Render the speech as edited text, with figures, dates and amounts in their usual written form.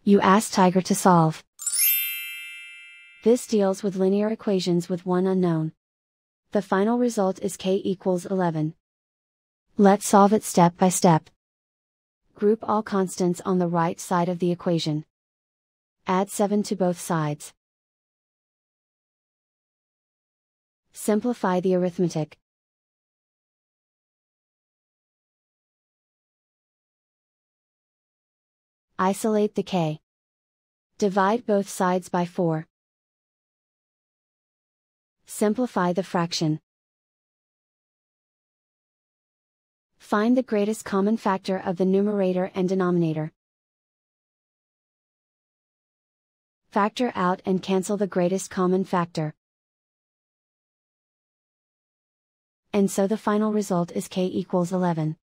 You ask Tiger to solve. This deals with linear equations with one unknown. The final result is k equals 11. Let's solve it step by step. Group all constants on the right side of the equation. Add 7 to both sides. Simplify the arithmetic. Isolate the k. Divide both sides by 4. Simplify the fraction. Find the greatest common factor of the numerator and denominator. Factor out and cancel the greatest common factor. And so the final result is k equals 11.